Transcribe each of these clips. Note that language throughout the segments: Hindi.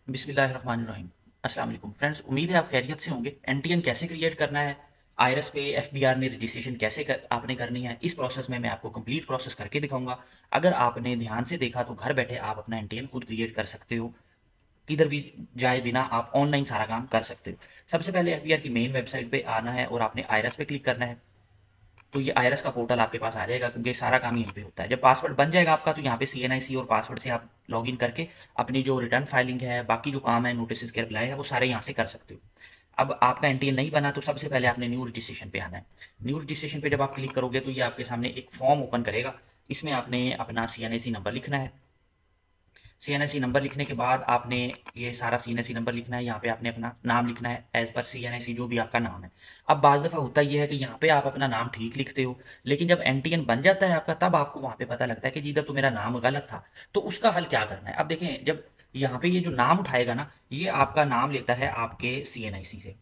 बिस्मिल्लाहिर्रहमानिर्रहीम। अस्सलाम वालेकुम फ्रेंड्स, उम्मीद है आप खैरियत से होंगे। एनटीएन कैसे क्रिएट करना है, आईआरएस पे एफबीआर में रजिस्ट्रेशन आपने करनी है, इस प्रोसेस में मैं आपको कंप्लीट प्रोसेस करके दिखाऊंगा। अगर आपने ध्यान से देखा तो घर बैठे आप अपना एनटीएन खुद क्रिएट कर सकते हो, किधर भी जाए बिना आप ऑनलाइन सारा काम कर सकते हो। सबसे पहले एफबीआर की मेन वेबसाइट पे आना है और आपने आईआरएस पे क्लिक करना है। तो ये आईआरएस का पोर्टल आपके पास आ जाएगा, क्योंकि सारा काम यहीं पे होता है। जब पासवर्ड बन जाएगा आपका, तो यहाँ पे सीएनआईसी और पासवर्ड से आप लॉगिन करके अपनी जो रिटर्न फाइलिंग है, बाकी जो काम है, नोटिस के रिप्लाई है, वो सारे यहाँ से कर सकते हो। अब आपका एनटीएन नहीं बना तो सबसे पहले आपने न्यू रजिस्ट्रेशन पे आना है। न्यू रजिस्ट्रेशन पे जब आप क्लिक करोगे तो ये आपके सामने एक फॉर्म ओपन करेगा। इसमें आपने अपना सीएनआईसी नंबर लिखना है। सीएनआईसी नंबर लिखने के बाद आपने ये सारा सीएनआईसी नंबर लिखना है। यहाँ पे आपने अपना नाम लिखना है एज पर सीएनआईसी, जो भी आपका नाम है। अब बाज़ दफ़ा होता ये है कि यहाँ पे आप अपना नाम ठीक लिखते हो, लेकिन जब एनटीएन बन जाता है आपका, तब आपको वहाँ पे पता लगता है कि जी इधर तो मेरा नाम गलत था। तो उसका हल क्या करना है? अब देखें, जब यहाँ पे ये जो नाम उठाएगा ना, ये आपका नाम लेता है आपके सीएनआईसी से।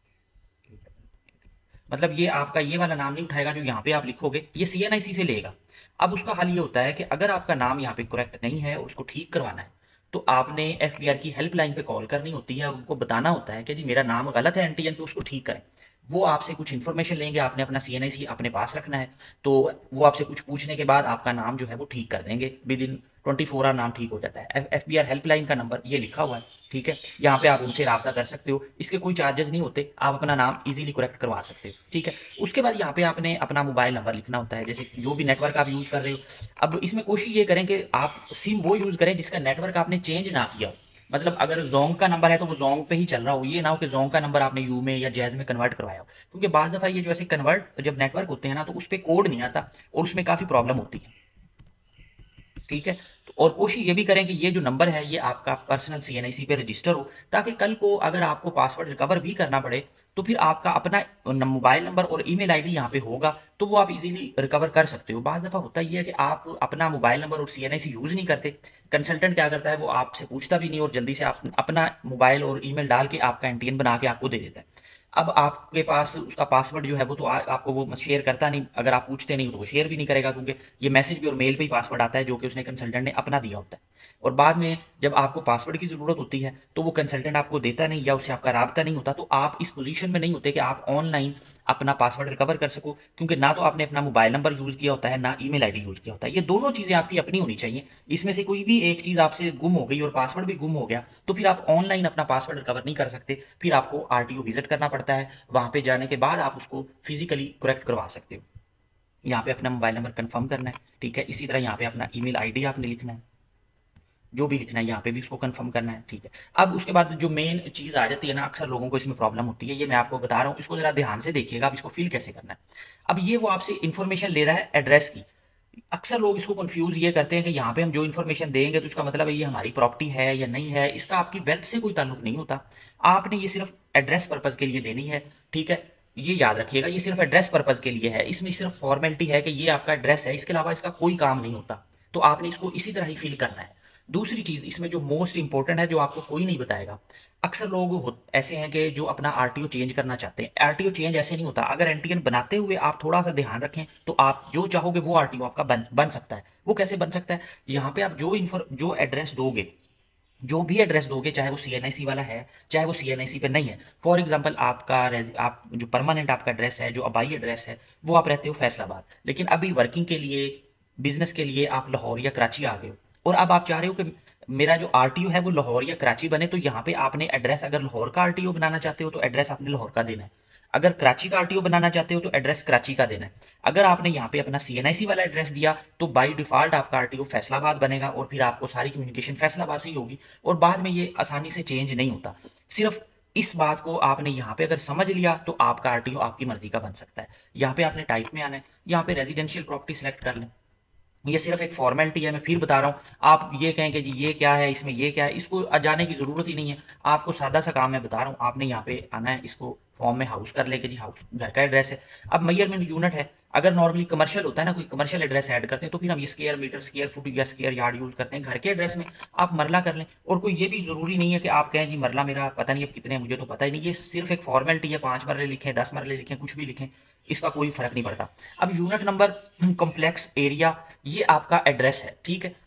मतलब ये आपका ये वाला नाम नहीं उठाएगा जो यहाँ पे आप लिखोगे, ये सीएनआईसी से लेगा। अब उसका हल ये होता है कि अगर आपका नाम यहाँ पे करेक्ट नहीं है, उसको ठीक करवाना है, तो आपने एफबीआर की हेल्पलाइन पे कॉल करनी होती है और उनको बताना होता है कि जी मेरा नाम गलत है एनटीएन पे, उसको ठीक करें। वो आपसे कुछ इन्फॉर्मेशन लेंगे, आपने अपना सीएनआईसी अपने पास रखना है। तो वो आपसे कुछ पूछने के बाद आपका नाम जो है वो ठीक कर देंगे। विद इन 24 आवर नाम ठीक हो जाता है। एफबीआर हेल्पलाइन का नंबर ये लिखा हुआ है, ठीक है। यहाँ पे आप उनसे रब्ता कर सकते हो, इसके कोई चार्जेस नहीं होते, आप अपना नाम इजीली करेक्ट करवा सकते हो, ठीक है। उसके बाद यहाँ पे आपने अपना मोबाइल नंबर लिखना होता है, जैसे जो भी नेटवर्क आप यूज़ कर रहे हो। अब इसमें कोशिश ये करें कि आप सिम वो यूज़ करें जिसका नेटवर्क आपने चेंज ना किया हो। मतलब अगर जोंग का नंबर है तो वो जोंग पे ही चल रहा हो, ये ना हो कि जोंग का नंबर आपने यू में या जैज में कन्वर्ट करवाया हो। क्योंकि बाज़ दफ़ा ये जो ऐसे कन्वर्ट जब नेटवर्क होते हैं ना, तो उस पर कोड नहीं आता और उसमें काफ़ी प्रॉब्लम होती है, ठीक है। तो और कोशिश ये भी करें कि ये जो नंबर है ये आपका पर्सनल सीएनआईसी पे रजिस्टर हो, ताकि कल को अगर आपको पासवर्ड रिकवर भी करना पड़े, तो फिर आपका अपना मोबाइल नंबर और ईमेल आईडी यहाँ पे होगा, तो वो आप इजीली रिकवर कर सकते हो। बाज़ दफ़ा होता ये है कि आप अपना मोबाइल नंबर और सीएनआईसी यूज़ नहीं करते। कंसल्टेंट क्या करता है, वो आपसे पूछता भी नहीं और जल्दी से आप अपना मोबाइल और ईमेल डाल के आपका एनटीएन बना के आपको दे देता है। अब आपके पास उसका पासवर्ड जो है वो तो आपको वो शेयर करता नहीं। अगर आप पूछते नहीं हो तो वो शेयर भी नहीं करेगा, क्योंकि ये मैसेज पे और मेल पे ही पासवर्ड आता है जो कि उसने कंसल्टेंट ने अपना दिया होता है। और बाद में जब आपको पासवर्ड की ज़रूरत होती है तो वो कंसल्टेंट आपको देता नहीं या उससे आपका राब्ता नहीं होता, तो आप इस पोजीशन में नहीं होते कि आप ऑनलाइन अपना पासवर्ड रिकवर कर सको, क्योंकि ना तो आपने अपना मोबाइल नंबर यूज़ किया होता है, ना ईमेल आईडी यूज़ किया होता है। ये दोनों चीज़ें आपकी अपनी होनी चाहिए। इसमें से कोई भी एक चीज़ आपसे गुम हो गई और पासवर्ड भी गुम हो गया, तो फिर आप ऑनलाइन अपना पासवर्ड रिकवर नहीं कर सकते। फिर आपको आरटीओ विजिट करना पड़ता है, वहाँ पे जाने के बाद आप उसको फिजिकली करेक्ट करवा सकते हो। यहाँ पे अपना मोबाइल नंबर कंफर्म करना है, ठीक है। इसी तरह यहाँ पे अपना ईमेल आईडी आपने लिखना है, जो भी लिखना है यहाँ पे भी उसको कंफर्म करना है, ठीक है। अब उसके बाद जो मेन चीज़ आ जाती है ना, अक्सर लोगों को इसमें प्रॉब्लम होती है, ये मैं आपको बता रहा हूँ, इसको जरा ध्यान से देखिएगा। अब इसको फिल कैसे करना है। अब ये वो आपसे इन्फॉर्मेशन ले रहा है एड्रेस की। अक्सर लोग इसको कंफ्यूज ये करते हैं कि यहाँ पे हम जो इन्फॉर्मेशन देंगे तो इसका मतलब है ये हमारी प्रॉपर्टी है या नहीं है। इसका आपकी वेल्थ से कोई ताल्लुक नहीं होता। आपने ये सिर्फ एड्रेस पर्पज़ के लिए देनी है, ठीक है। ये याद रखिएगा, ये सिर्फ एड्रेस पर्पज़ के लिए है। इसमें सिर्फ फॉर्मेलिटी है कि ये आपका एड्रेस है, इसके अलावा इसका कोई काम नहीं होता। तो आपने इसको इसी तरह ही फिल करना है। दूसरी चीज़ इसमें जो मोस्ट इंपॉर्टेंट है, जो आपको कोई नहीं बताएगा, अक्सर लोग ऐसे हैं कि जो अपना आरटीओ चेंज करना चाहते हैं। आरटीओ चेंज ऐसे नहीं होता। अगर एनटीएन बनाते हुए आप थोड़ा सा ध्यान रखें तो आप जो चाहोगे वो आरटीओ आपका बन सकता है। वो कैसे बन सकता है? यहाँ पे आप जो एड्रेस दोगे, जो भी एड्रेस दोगे, चाहे वो सीएनआईसी वाला है, चाहे वो सीएनआईसी पे नहीं है। फॉर एग्जांपल आप जो परमानेंट आपका एड्रेस है, जो अबाई एड्रेस है, वो आप रहते हो फैसलाबाद, लेकिन अभी वर्किंग के लिए, बिजनेस के लिए आप लाहौर या कराची आ गए हो, और अब आप चाह रहे हो कि मेरा जो आरटीओ है वो लाहौर या कराची बने। तो यहाँ पे आपने एड्रेस, अगर लाहौर का आरटीओ बनाना चाहते हो तो एड्रेस आपने लाहौर का देना है। अगर कराची का आरटीओ बनाना चाहते हो तो एड्रेस कराची का देना है। अगर आपने यहाँ पे अपना सीएनआईसी वाला एड्रेस दिया तो बाय डिफॉल्ट आपका आरटीओ फैसलाबाद बनेगा, और फिर आपको सारी कम्युनिकेशन फैसलाबाद से ही होगी, और बाद में ये आसानी से चेंज नहीं होता। सिर्फ इस बात को आपने यहाँ पे अगर समझ लिया तो आपका आरटीओ आपकी मर्जी का बन सकता है। यहाँ पे आपने टाइप में आना है, यहाँ पे रेजिडेंशियल प्रॉपर्टी सेलेक्ट कर लें। ये सिर्फ एक फॉर्मेलिटी है, मैं फिर बता रहा हूँ। आप ये कहें कि जी ये क्या है, इसमें ये क्या है, इसको जाने की ज़रूरत ही नहीं है। आपको सादा सा काम मैं बता रहा हूँ। आपने यहाँ पे आना है, इसको फॉर्म में हाउस कर लेके, जी हाउस घर का एड्रेस है। अब मेजरमेंट यूनिट है। अगर नॉर्मली कमर्शियल होता है ना, कोई कमर्शियल एड्रेस ऐड करते हैं तो फिर हम ये स्क्वायर मीटर, स्क्वायर फुट या स्क्वायर यार्ड यूज़ करते हैं। घर के एड्रेस में आप मरला कर लें, और कोई ये भी ज़रूरी नहीं है कि आप कहें जी मरला मेरा पता नहीं अब कितने हैं, मुझे तो पता ही नहीं। ये सिर्फ एक फॉर्मेलिटी है। 5 मरले लिखें, 10 मरले लिखें, कुछ भी लिखें, इसका कोई फ़र्क नहीं पड़ता। अब यूनिट नंबर, कॉम्प्लेक्स एरिया, ये आपका एड्रेस है, ठीक है।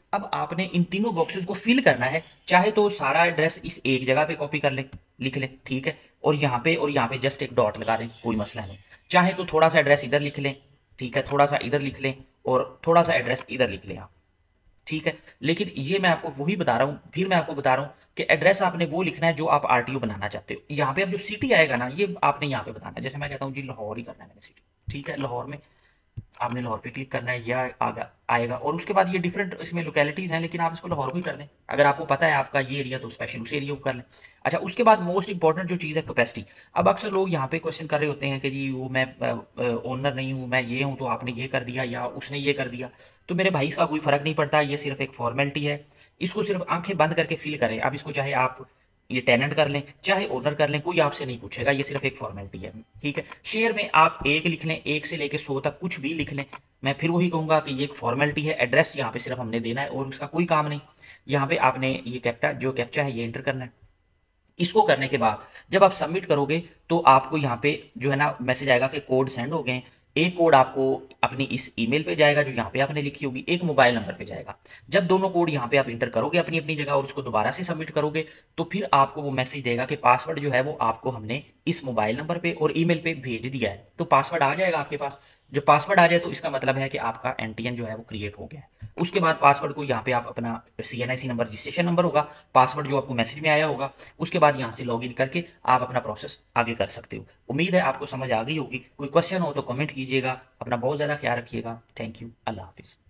अब आपने इन तीनों बॉक्सेस को फिल करना है। चाहे तो सारा एड्रेस इस एक जगह पे कॉपी कर ले, लिख ले, ठीक है, और यहाँ पे जस्ट एक डॉट लगा दें, कोई मसला नहीं। चाहे तो थोड़ा सा एड्रेस इधर लिख लें, ठीक है, थोड़ा सा इधर लिख लें, और थोड़ा सा एड्रेस इधर लिख लें आप, ठीक है। लेकिन ये मैं आपको वही बता रहा हूँ, फिर मैं आपको बता रहा हूँ कि एड्रेस आपने वो लिखना है जो आप आरटीओ बनाना चाहते हो। यहाँ पे अब जो सिटी आएगा ना, ये आपने यहाँ पे बताना है। जैसे मैं कहता हूँ जी लाहौर ही करना है मैंने सिटी, ठीक है, लाहौर में आपने लाहौर पे क्लिक करना है, यह आएगा। और उसके बाद ये डिफरेंट इसमें लोकेलिटीज़ हैं, लेकिन आप इसको लाहौर को ही कर दें। अगर आपको पता है आपका ये एरिया, तो स्पेशल उस एरिया को कर लें। अच्छा, उसके बाद मोस्ट इंपॉर्टेंट जो चीज़ है कैपेसिटी। अब अक्सर लोग यहाँ पे क्वेश्चन कर रहे होते हैं कि जी वो मैं ओनर नहीं हूँ, मैं ये हूँ, तो आपने ये कर दिया या उसने ये कर दिया। तो मेरे भाई इसका कोई फ़र्क नहीं पड़ता, ये सिर्फ एक फॉर्मेलिटी है। इसको सिर्फ आंखें बंद करके फिल करें। अब इसको चाहे आप ये टेनेंट कर लें, चाहे ओनर कर लें, कोई आपसे नहीं पूछेगा, ये सिर्फ एक फॉर्मेलिटी है, ठीक है। शेयर में आप एक लिख लें, एक से लेके 100 तक कुछ भी लिख लें। मैं फिर वही कहूँगा कि ये एक फॉर्मेलिटी है। एड्रेस यहाँ पे सिर्फ हमने देना है और उसका कोई काम नहीं। यहाँ पे आपने ये कैप्चा है ये एंटर करना है। इसको करने के बाद जब आप सबमिट करोगे तो आपको यहाँ पे जो है ना मैसेज आएगा कि कोड सेंड हो गए। एक कोड आपको अपनी इस ईमेल पे जाएगा जो यहाँ पे आपने लिखी होगी, एक मोबाइल नंबर पे जाएगा। जब दोनों कोड यहाँ पे आप इंटर करोगे अपनी अपनी जगह और उसको दोबारा से सबमिट करोगे, तो फिर आपको वो मैसेज देगा कि पासवर्ड जो है वो आपको हमने इस मोबाइल नंबर पे और ईमेल पे भेज दिया है। तो पासवर्ड आ जाएगा आपके पास। जब पासवर्ड आ जाए तो इसका मतलब है कि आपका एनटीएन जो है वो क्रिएट हो गया है। उसके बाद पासवर्ड को यहाँ पे आप अपना CNIC नंबर, रजिस्ट्रेशन नंबर होगा, पासवर्ड जो आपको मैसेज में आया होगा, उसके बाद यहाँ से लॉगिन करके आप अपना प्रोसेस आगे कर सकते हो। उम्मीद है आपको समझ आ गई होगी। कोई क्वेश्चन हो तो कमेंट कीजिएगा। अपना बहुत ज़्यादा ख्याल रखिएगा। Thank you. अल्लाह हाफिज़।